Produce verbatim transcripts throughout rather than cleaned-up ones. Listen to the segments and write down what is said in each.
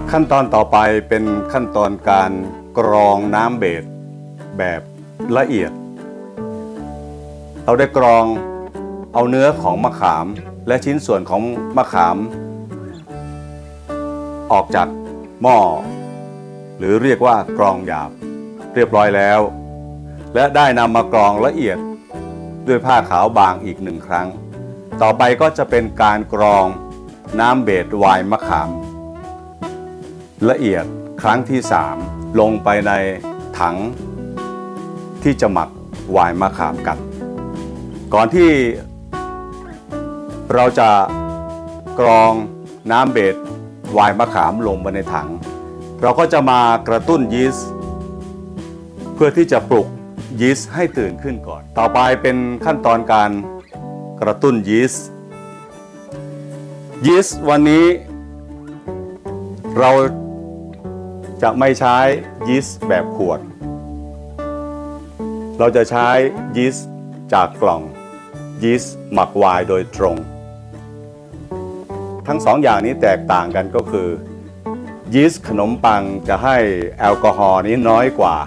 ขั้นตอนต่อไปเป็นขั้นตอนการกรองน้ำเบสแบบละเอียดเราได้กรองเอาเนื้อของมะขามและชิ้นส่วนของมะขามออกจากหม้อหรือเรียกว่ากรองหยาบเรียบร้อยแล้วและได้นำมากรองละเอียดด้วยผ้าขาวบางอีกหนึ่งครั้งต่อไปก็จะเป็นการกรองน้ำเบสไวน์มะขามละเอียดครั้งที่สามลงไปในถังที่จะหมักไวน์มะขามกันก่อนที่เราจะกรองน้ำเบสไวน์มะขามลงไปในถังเราก็จะมากระตุ้นยีสต์เพื่อที่จะปลุกยีสต์ให้ตื่นขึ้นก่อนต่อไปเป็นขั้นตอนการกระตุ้นยีสต์ยีสต์วันนี้เราจะไม่ใช้ยีสต์แบบขวดเราจะใช้ยีสต์จากกล่องยีสต์หมักไวน์โดยตรงทั้งสองอย่างนี้แตกต่างกันก็คือยีสต์ขนมปังจะให้แอลกอฮอล์นี้น้อยกว่า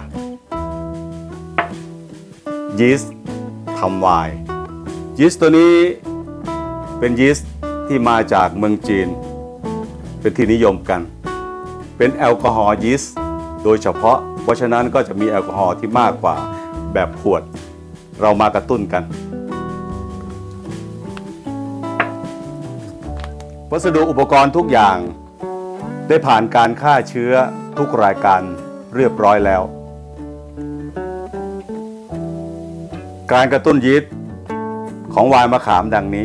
ยีสต์ทำไวน์ยีสต์ตัวนี้เป็นยีสต์ที่มาจากเมืองจีนเป็นที่นิยมกันเป็นแอลกอฮอล์ยีสต์โดยเฉพาะเพราะฉะนั้นก็จะมีแอลกอฮอล์ที่มากกว่าแบบขวดเรามากระตุ้นกันวัสดุอุปกรณ์ทุกอย่างได้ผ่านการฆ่าเชื้อทุกรายการเรียบร้อยแล้วการกระตุ้นยีสต์ของไวน์มะขามดังนี้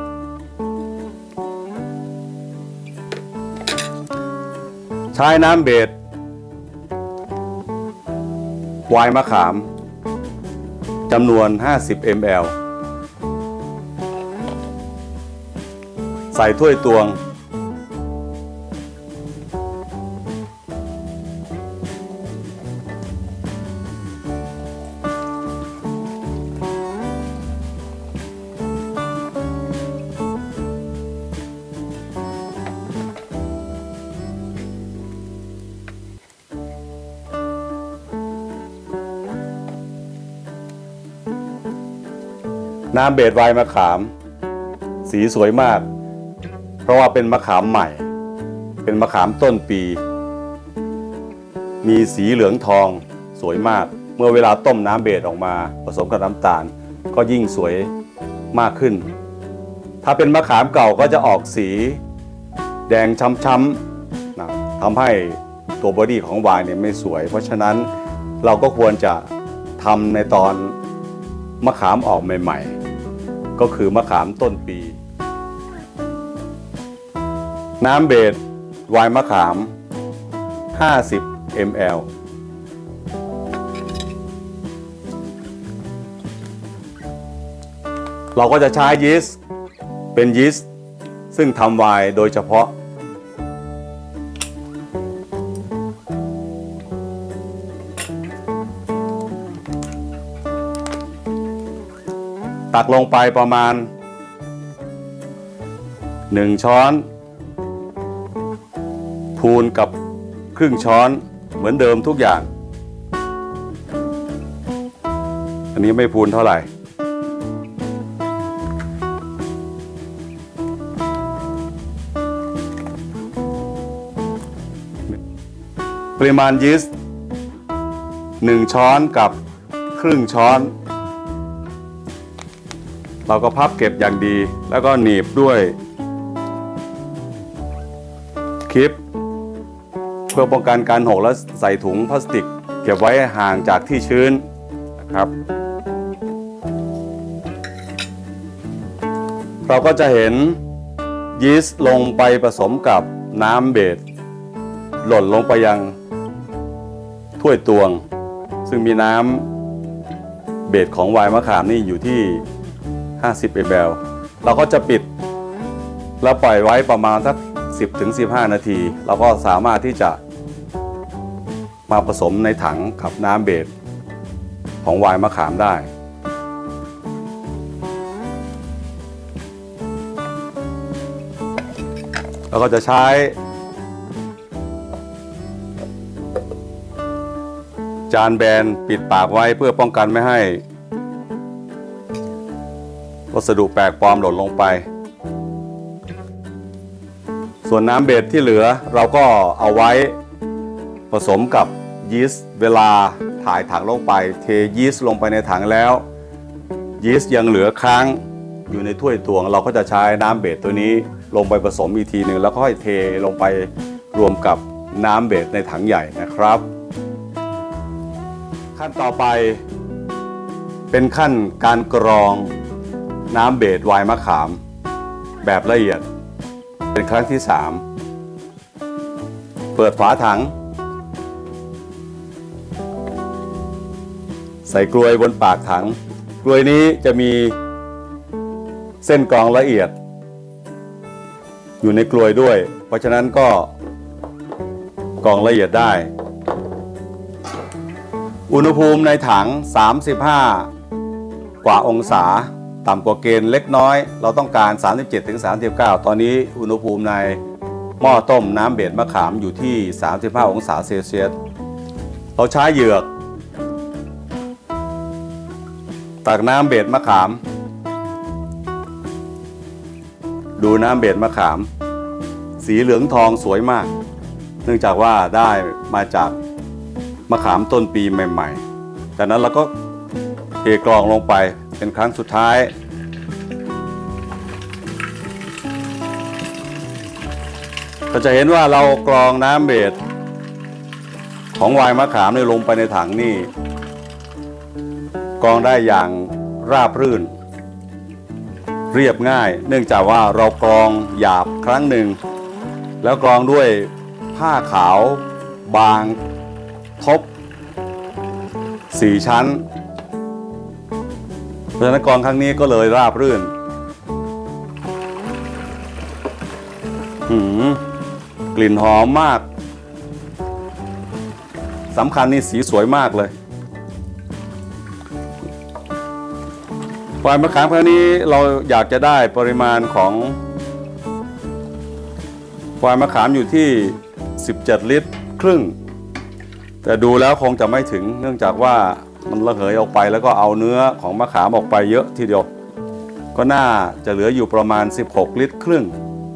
ใช้น้ำเบสไวน์มะขามจำนวนห้าสิบมิลลิลิตรใส่ถ้วยตวงน้ำเบสไวน์มะขามสีสวยมากเพราะว่าเป็นมะขามใหม่เป็นมะขามต้นปีมีสีเหลืองทองสวยมากเมื่อเวลาต้มน้ำเบสออกมาผสมกับน้ำตาลก็ยิ่งสวยมากขึ้นถ้าเป็นมะขามเก่าก็จะออกสีแดงช้ำๆนะทำให้ตัวบอดี้ของไวน์เนี่ยไม่สวยเพราะฉะนั้นเราก็ควรจะทำในตอนมะขามออกใหม่ๆก็คือมะขามต้นปีน้ำเบสไวน์มะขามห้าสิบมิลลิลิตรเราก็จะใช้ยีสต์เป็นยีสต์ซึ่งทำไวน์โดยเฉพาะตักลงไปประมาณหนึ่งช้อนพูนกับครึ่งช้อนเหมือนเดิมทุกอย่างอันนี้ไม่พูนเท่าไหร่ปริมาณยีสต์หนึ่งช้อนกับครึ่งช้อนเราก็พับเก็บอย่างดีแล้วก็หนีบด้วยคลิปเพื่อป้องกันการหกและใส่ถุงพลาสติกเก็บไว้ห่างจากที่ชื้นนะครับเราก็จะเห็นยีสต์ลงไปผสมกับน้ำเบสหล่นลงไปยังถ้วยตวงซึ่งมีน้ำเบสของไวน์มะขามนี่อยู่ที่ห้าสิบมิลลิลิตรเราก็จะปิดแล้วปล่อยไว้ประมาณสัก สิบถึงสิบห้า นาทีเราก็สามารถที่จะมาผสมในถังกับน้ำเบสของไวน์มะขามได้ เราก็จะใช้จานแบนปิดปากไว้เพื่อป้องกันไม่ให้วัสดุแปลกปลอมหล่นลงไปส่วนน้ำเบสที่เหลือเราก็เอาไว้ผสมกับยีสต์เวลาถ่ายถังลงไปเทยีสต์ลงไปในถังแล้วยีสต์ยังเหลือค้างอยู่ในถ้วยตวงเราก็จะใช้น้ำเบสตัวนี้ลงไปผสมอีกทีหนึ่งแล้วก็ค่อยเทลงไปรวมกับน้ำเบสในถังใหญ่นะครับขั้นต่อไปเป็นขั้นการกรองน้ำเบสไวน์มะขามแบบละเอียดเป็นครั้งที่สามเปิดฝาถังใส่กลวยบนปากถังกลวยนี้จะมีเส้นกรองละเอียดอยู่ในกลวยด้วยเพราะฉะนั้นก็กรองละเอียดได้อุณหภูมิในถังสามสิบห้ากว่าองศาต่ำกว่าเกณฑ์เล็กน้อยเราต้องการ สามสิบเจ็ดถึงสามสิบเก้า ตอนนี้อุณหภูมิในหม้อต้มน้ำเบสมะขามอยู่ที่สามสิบห้าองศาเซลเซียสเราใช้เหยือกตักน้ำเบสมะขามดูน้ำเบสมะขามสีเหลืองทองสวยมากเนื่องจากว่าได้มาจากมะขามต้นปีใหม่ๆจากนั้นเราก็เทกรองลงไปเป็นครั้งสุดท้ายก็จะเห็นว่าเรากรองน้ำเบสของไวน์มะขามนี่ลงไปในถังนี่กรองได้อย่างราบรื่นเรียบง่ายเนื่องจากว่าเรากรองหยาบครั้งหนึ่งแล้วกรองด้วยผ้าขาวบางทบสี่ชั้นเพราะฉะนั้นกรองครั้งนี้ก็เลยราบรื่นหืมกลิ่นหอมมากสำคัญนี่สีสวยมากเลยไวน์มะขามครั้งนี้เราอยากจะได้ปริมาณของไวน์มะขามอยู่ที่สิบเจ็ดลิตรครึ่งแต่ดูแล้วคงจะไม่ถึงเนื่องจากว่ามันระเหยออกไปแล้วก็เอาเนื้อของมะขามออกไปเยอะทีเดียวก็น่าจะเหลืออยู่ประมาณสิบหกลิตรครึ่ง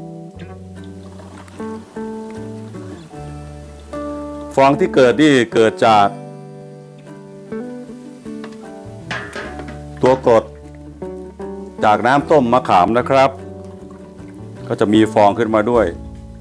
ฟองที่เกิดนี่เกิดจากตัวกรดจากน้ำต้มมะขามนะครับก็จะมีฟองขึ้นมาด้วย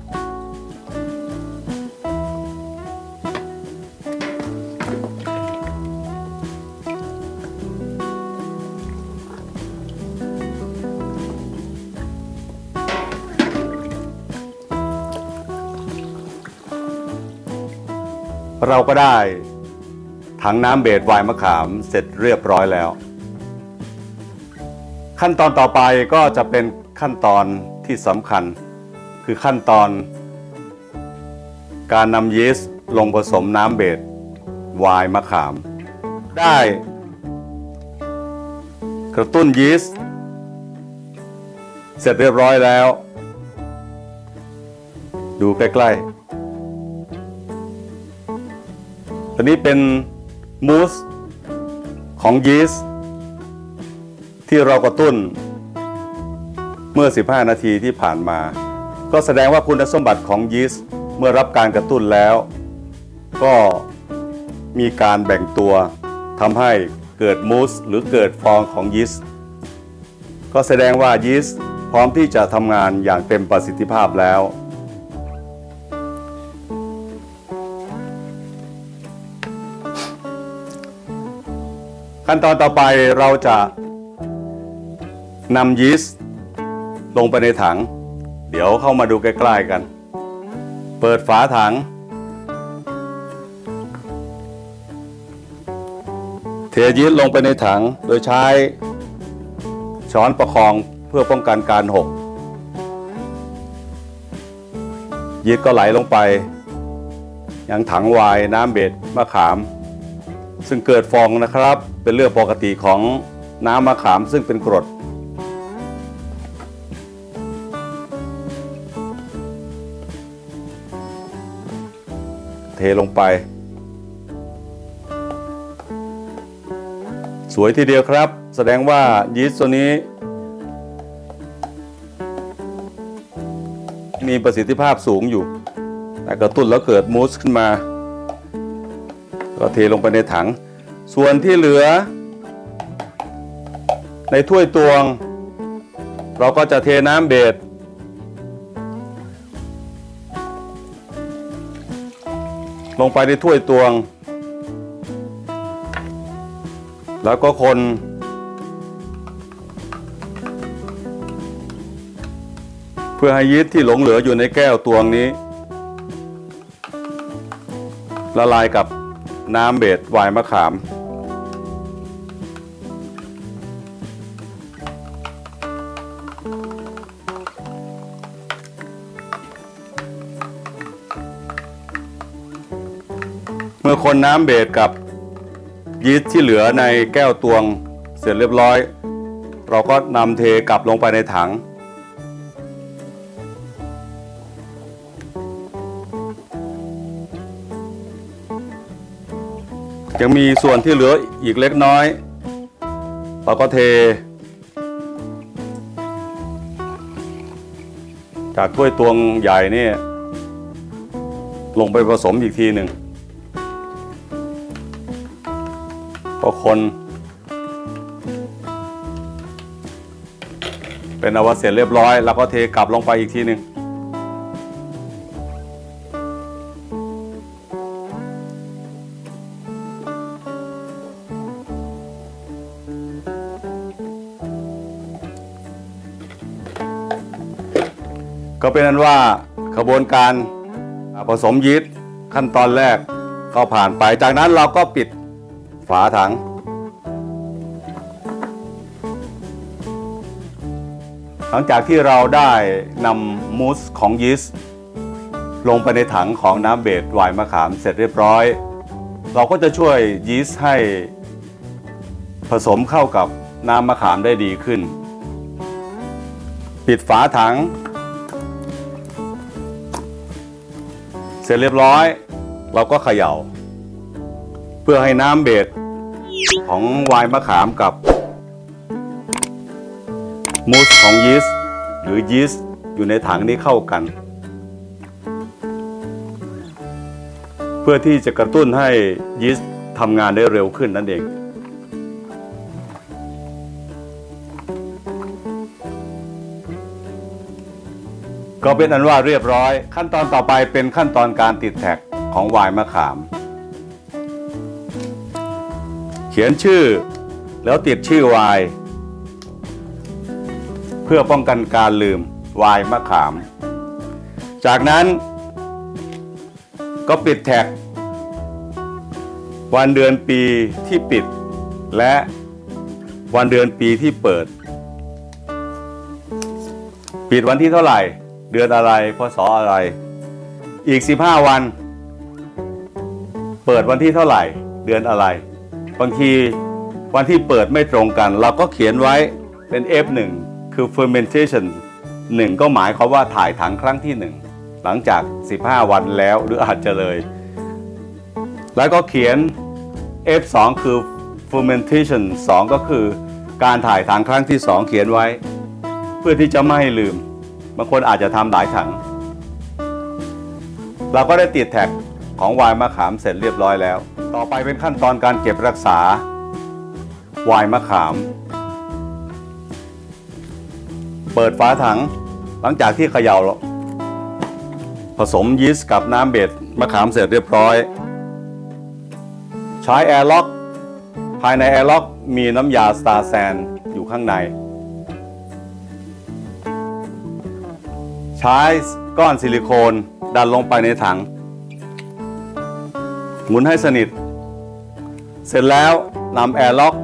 เราก็ได้ถังน้ำเบสไวน์มะขามเสร็จเรียบร้อยแล้วขั้นตอนต่อไปก็จะเป็นขั้นตอนที่สำคัญคือขั้นตอนการนำยีสต์ลงผสมน้ำเบสไวน์มะขามได้กระตุ้นยีสต์เสร็จเรียบร้อยแล้วดูใกล้ๆอันนี้เป็นมูสของยีสต์ที่เรากระตุ้นเมื่อสิบห้านาทีที่ผ่านมาก็แสดงว่าคุณสมบัติของยีสต์เมื่อรับการกระตุ้นแล้วก็มีการแบ่งตัวทำให้เกิดมูสหรือเกิดฟองของยีสต์ก็แสดงว่ายีสต์พร้อมที่จะทำงานอย่างเต็มประสิทธิภาพแล้วขั้นตอนต่อไปเราจะนำยีสต์ลงไปในถังเดี๋ยวเข้ามาดูใกล้ๆกันเปิดฝาถังเทยีสต์ลงไปในถังโดยใช้ช้อนประคองเพื่อป้องกันการหกยีสต์ก็ไหลลงไปยังถังไวน์น้ำเบสมะขามซึ่งเกิดฟองนะครับเป็นเรื่องปกติของน้ำมะขามซึ่งเป็นกรดเทลงไปสวยทีเดียวครับแสดงว่ายีสต์ตัวนี้มีประสิทธิภาพสูงอยู่แต่กระตุ้นแล้วเกิดมูสขึ้นมาก็เทลงไปในถังส่วนที่เหลือในถ้วยตวงเราก็จะเทน้ำเบสลงไปในถ้วยตวงแล้วก็คนเพื่อให้ยีสต์ที่หลงเหลืออยู่ในแก้วตวงนี้ละลายกับน้ำเบสไวน์มะขามเมื่อคนน้ำเบสกับยีสต์ที่เหลือในแก้วตวงเสร็จเรียบร้อยเราก็นำเทกลับลงไปในถังยังมีส่วนที่เหลืออีกเล็กน้อยเราก็เทจากถ้วยตวงใหญ่นี่ลงไปผสมอีกทีหนึ่งก็คนเป็นอวเสร็จเรียบร้อยแล้วก็เทกลับลงไปอีกทีหนึ่งก็เป็นนั้นว่าขบวนการผสมยีสต์ขั้นตอนแรกก็ผ่านไปจากนั้นเราก็ปิดฝาถังหลังจากที่เราได้นำมูสของยีสต์ลงไปในถังของน้ำเบสไวน์มะขามเสร็จเรียบร้อยเราก็จะช่วยยีสต์ให้ผสมเข้ากับน้ำมะขามได้ดีขึ้นปิดฝาถังเสร็จเรียบร้อยเราก็เขย่าเพื่อให้น้ำเบสของไวน์มะขามกับมูสของยีสต์หรือยีสต์อยู่ในถังนี้เข้ากันเพื่อที่จะกระตุ้นให้ยีสต์ทำงานได้เร็วขึ้นนั่นเองก็เป็นอันว่าเรียบร้อยขั้นตอนต่อไปเป็นขั้นตอนการติดแท็กของไวน์มะขามเขียนชื่อแล้วติดชื่อไวน์เพื่อป้องกันการลืมไวน์มะขามจากนั้นก็ปิดแท็กวันเดือนปีที่ปิดและวันเดือนปีที่เปิดปิดวันที่เท่าไหร่เดือนอะไรพศอะไรอีกสิบห้าวันเปิดวันที่เท่าไหร่เดือนอะไรบางทีวันที่เปิดไม่ตรงกันเราก็เขียนไว้เป็น เอฟ หนึ่ง คือ fermentation หนึ่งก็หมายความว่าถ่ายถังครั้งที่หนึ่งหลังจากสิบห้าวันแล้วหรืออาจจะเลยแล้วก็เขียน เอฟ สอง คือ fermentation สองก็คือการถ่ายถังครั้งที่สองเขียนไว้เพื่อที่จะไม่ให้ลืมบางคนอาจจะทำหลายถังเราก็ได้ติดแท็กของไวน์มะขามเสร็จเรียบร้อยแล้วต่อไปเป็นขั้นตอนการเก็บรักษาไวน์มะขามเปิดฝาถังหลังจากที่เขย่าผสมยีสต์กับน้ำเบสมะขามเสร็จเรียบร้อยใช้แอร์ล็อกภายในแอร์ล็อกมีน้ำยาสตาร์แซนอยู่ข้างในใช้ก้อนซิลิโคนดันลงไปในถังหมุนให้สนิทเสร็จแล้วนำแอร์ล็อก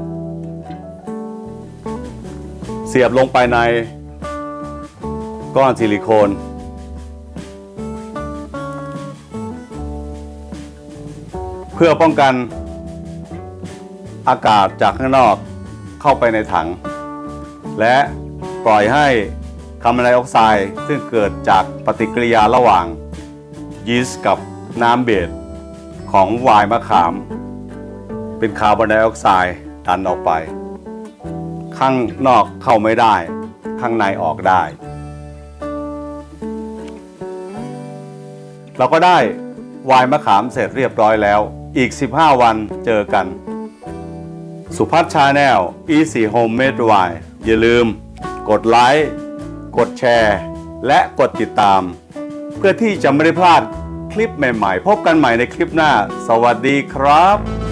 เสียบลงไปในก้อนซิลิโคนเพื่อป้องกันอากาศจากข้างนอกเข้าไปในถังและปล่อยให้คาร์บอนไดออกไซด์ซึ่งเกิดจากปฏิกิริยาระหว่างยีสต์กับน้ำเบสของไวน์มะขามเป็นคาร์บอนไดออกไซด์ดันออกไปข้างนอกเข้าไม่ได้ข้างในออกได้เราก็ได้ไวน์มะขามเสร็จเรียบร้อยแล้วอีกสิบห้าวันเจอกันสุพัฒน์ชาแนล Easy Homemade Wine อย่าลืมกดไลค์กดแชร์และกดติดตามเพื่อที่จะไม่ได้พลาดคลิปใหม่ๆพบกันใหม่ในคลิปหน้าสวัสดีครับ